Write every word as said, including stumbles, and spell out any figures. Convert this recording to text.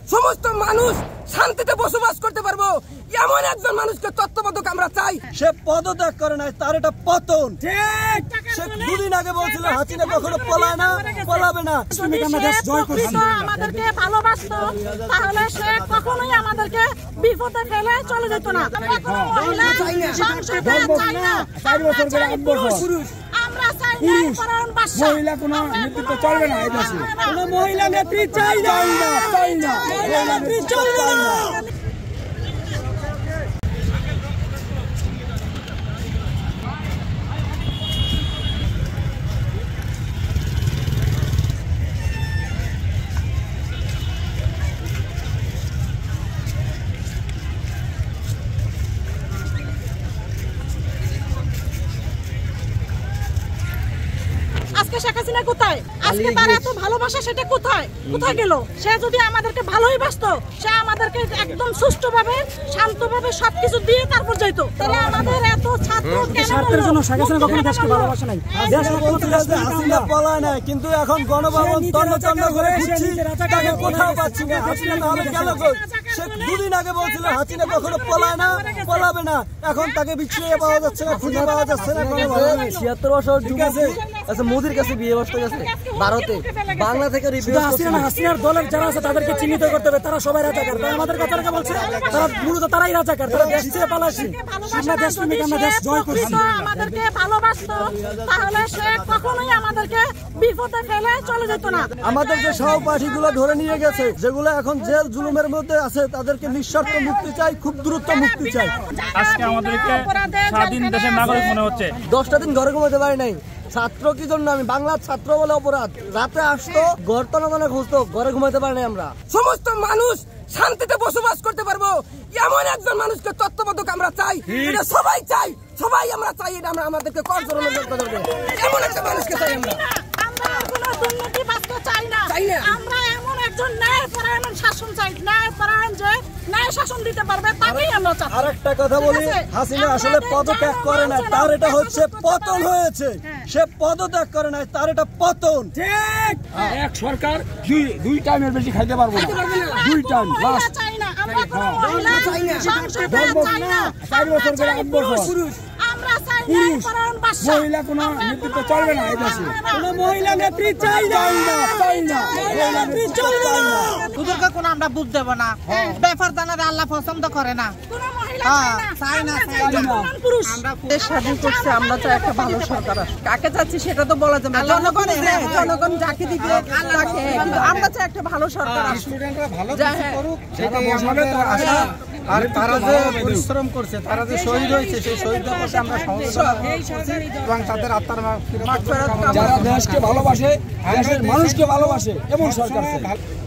সমস্ত মানুষ শান্তিতে বসবাস করতে পারবো এমন একজন মানুষকে তত্ত্বাবধায়ক আমরা চাই। সে পদত্যাগ করে নাই, তার এটা পতন। সে দুদিন আগে বলছিল হাসিনা কখনো পলায় না, পলাবে না। আমাদেরকে ভালোবাসতো তাহলে সে কখনোই আমাদেরকে বিপদে ফেলে চলে যেত না। আমরা চাই মহিলা কোনো নেতৃত্ব চলবে না, এই দেশে কোনো মহিলা নেত্রী চাই না, চাই না, নেত্রী চলবে না। আজকে শেখ হাসিনা কোথায়? আজকে তার এত ভালোবাসা সেটা কোথায় কোথায় গেল? সে যদি আমাদেরকে ভালোই বাসতো, সে আমাদেরকে একদম সুষ্ঠুভাবে শান্তভাবে সবকিছু দিয়ে তারপর যাইতো। তাহলে আমাদের এত ছাত্র কেন স্বার্থের জন্য শেখ হাসিনা কখনো দেশকে ভালোবাসে নাই। দেশ হাসিনা পলায় নাই, কিন্তু এখন গণভবন তন্ন তন্ন করে খুঁজছি, তাকে কোথাও পাচ্ছি না। হাসিনা তাহলে গেল কই? সে দুদিন আগে বলছিল হাসিনা কখনো পলায় না, পলাবে না। এখন তাকে বিচ্ছিন্ন পাওয়া যাচ্ছে না, খুঁজে পাওয়া যাচ্ছে না। ছিয়াত্তর বছর যুগ আছে, আচ্ছা মোদির কাছে বিয়ে বসতে গেছে ভারতে, বাংলা থেকে হাসিনার দলের যারা আছে তাদেরকে চিহ্নিত করতে হবে, তারা সবাই রাজাকার। তারা আমাদের কাছে বলছে তারা মূলত তারাই রাজাকার, তারা দেশ ছেড়ে পালাচ্ছে। আমরা দেশ প্রেমিক, আমরা দেশ জয় করছি। আমাদেরকে ভালোবাসতো তাহলে সে কখনোই আমাদেরকে বিপদে ফেলে চলে যেত না। আমাদের যে সহপাঠী গুলো ধরে নিয়ে গেছে, যেগুলো এখন জেল জুলুমের মধ্যে আছে, তাদেরকে নিঃশর্ত মুক্তি চাই, খুব দ্রুত মুক্তি চাই। আজকে আমাদেরকে স্বাধীন দেশের নাগরিক মনে হচ্ছে। দশটা দিন ঘরে ঘুমাতে পারি নাই। ছাত্র কি জন্য? আমি বাংলার ছাত্র বলে অপরাধ। রাতে আসতো, ঘর তলাতলে খুঁজতো, ঘরে ঘুমাতে পারি নাই আমরা। সমস্ত মানুষ শান্তিতে বসবাস করতে পারবো এমন একজন মানুষকে তত্ত্বাবধায়ক আমরা চাই। এটা সবাই চাই, সবাই আমরা চাই। এটা আমরা আমাদেরকে করজোড়ানো করতে হবে, এমন একটা মানুষকে চাই আমরা। আমরা কোনো দুর্নীতি বাঁচতে চাই না, আমরা এমন একজন ন্যায়পরায়ণ শাসন চাই, ন্যায়পরায়ণ যে ন্যায় শাসন দিতে পারবে তাকেই আমরা চাই। আর একটা কথা বলি, হাসিনা আসলে পদত্যাগ করে না, তার এটা হচ্ছে পতন হয়েছে। সে পদত্যাগ করে নাই, তার এটা পতন। ঠিক, এক সরকার দুই দুই টাইমের বেশি খাইতে পারবো না, দুই টাইম বাস। চাই না আমরা কোনো মহিলা সংসদে চাই না, চার বছর করে আট বছর আমরা চাই ন্যায়পরায়ণ বাদশা। মহিলা কোনো নেতৃত্ব চলবে না, এই দেশে কোনো মহিলা নেত্রী চাই না, চাই না, নেত্রী চলবে না। ওদেরকে কোনো আমরা বুঝ দেব না, ব্যাপার জানারে আল্লাহ পছন্দ করে না। কোনো মহিলা চাই না, পুরুষ দেশ স্বাধীন করছে, আমরা চাই একটা ভালো সরকার আসুক। কাকে চাচ্ছি সেটা তো বলা যাবে না, জনগণ জনগণ যাকে দিবে তাকে, কিন্তু আমরা চাই একটা ভালো সরকার আসুক। আর তারা যে পরিশ্রম করছে, তারা যে শহীদ হয়েছে, সেই শহীদদের প্রতি আমরা সমবেদনা এবং তাদের আত্মার মাগফিরাত, যারা দেশকে ভালোবাসে, দেশের মানুষকে ভালোবাসে এমন সরকার।